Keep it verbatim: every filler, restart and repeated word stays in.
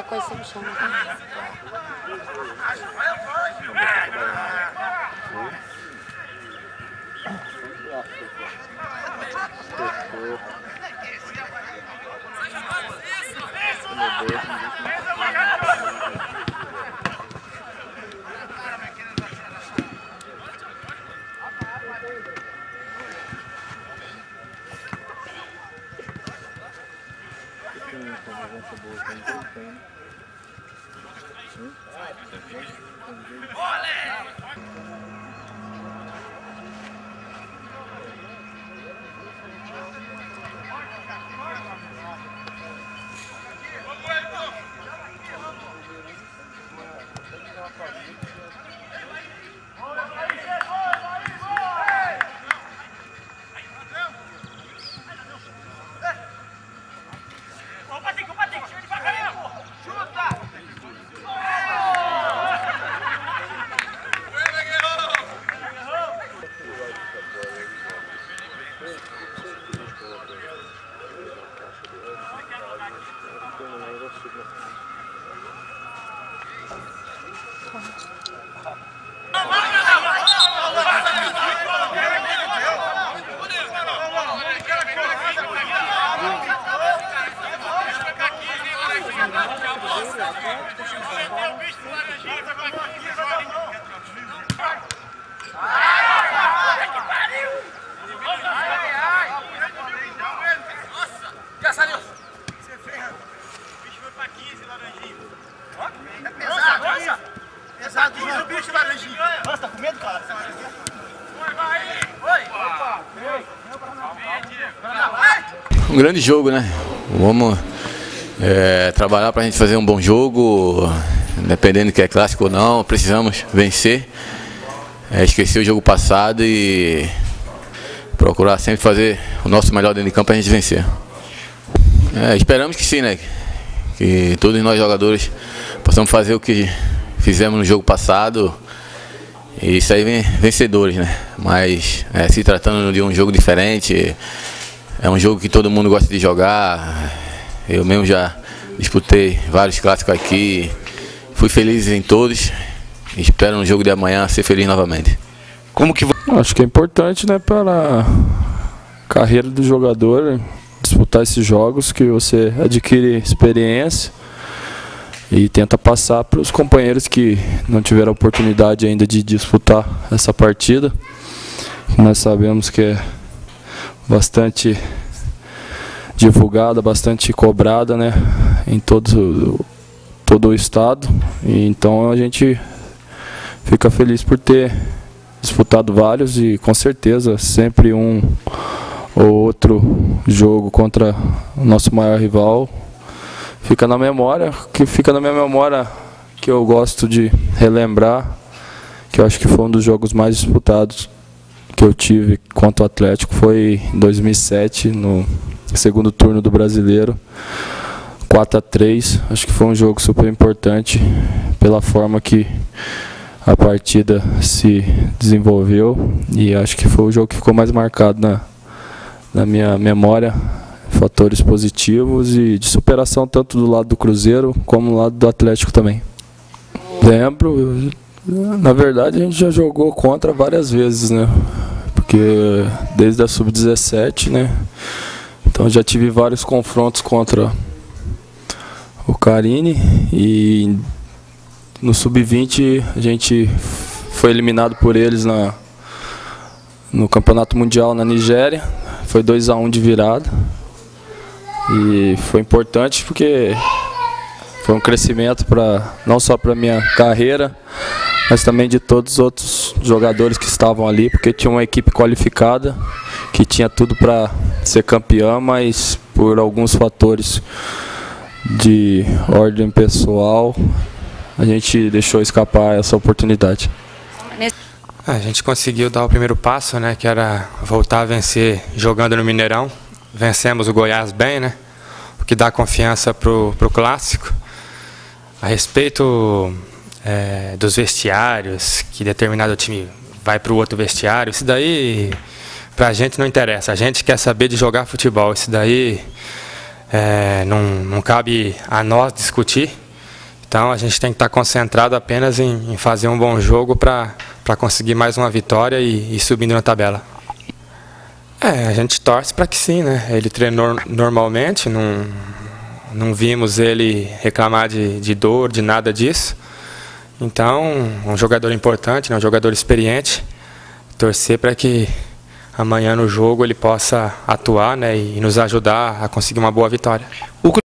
coisa você me chama. Um grande jogo, né? Vamos é, trabalhar para a gente fazer um bom jogo, dependendo que é clássico ou não, precisamos vencer, é, esquecer o jogo passado e procurar sempre fazer o nosso melhor dentro de campo para a gente vencer. É, esperamos que sim, né? Que todos nós jogadores possamos fazer o que fizemos no jogo passado e sair vencedores, né? Mas é, se tratando de um jogo diferente, é um jogo que todo mundo gosta de jogar. Eu mesmo já disputei vários clássicos aqui, fui feliz em todos. Espero no jogo de amanhã ser feliz novamente. Como que acho que é importante, né, para a carreira do jogador disputar esses jogos, que você adquire experiência e tenta passar para os companheiros que não tiveram a oportunidade ainda de disputar essa partida. Nós sabemos que é bastante divulgada, bastante cobrada, né, em todo, todo o estado. E então a gente fica feliz por ter disputado vários e com certeza sempre um ou outro jogo contra o nosso maior rival fica na memória, que fica na minha memória que eu gosto de relembrar, que eu acho que foi um dos jogos mais disputados que eu tive contra o Atlético, foi em dois mil e sete, no segundo turno do Brasileiro, quatro a três. Acho que foi um jogo super importante pela forma que a partida se desenvolveu, e acho que foi o jogo que ficou mais marcado na, na minha memória. Fatores positivos e de superação tanto do lado do Cruzeiro como do lado do Atlético também. Lembro, na verdade a gente já jogou contra várias vezes, né? Porque desde a sub dezessete, né? Então já tive vários confrontos contra o Carine, e no sub vinte a gente foi eliminado por eles na, no Campeonato Mundial na Nigéria. Foi dois a um de virada. E foi importante porque foi um crescimento para não só para minha carreira, mas também de todos os outros jogadores que estavam ali, porque tinha uma equipe qualificada que tinha tudo para ser campeã, mas por alguns fatores de ordem pessoal a gente deixou escapar essa oportunidade. A gente conseguiu dar o primeiro passo, né, que era voltar a vencer jogando no Mineirão. Vencemos o Goiás bem, né, o que dá confiança pro, pro clássico. A respeito é, dos vestiários, que determinado time vai para o outro vestiário, isso daí pra a gente não interessa. A gente quer saber de jogar futebol. Isso daí é, não, não cabe a nós discutir. Então a gente tem que estar concentrado apenas em, em fazer um bom jogo para para conseguir mais uma vitória e, e subindo na tabela. É, a gente torce para que sim, né? Ele treinou normalmente, não, não vimos ele reclamar de, de dor, de nada disso. Então, um jogador importante, né? Um jogador experiente. Torcer para que amanhã no jogo ele possa atuar, né? E nos ajudar a conseguir uma boa vitória.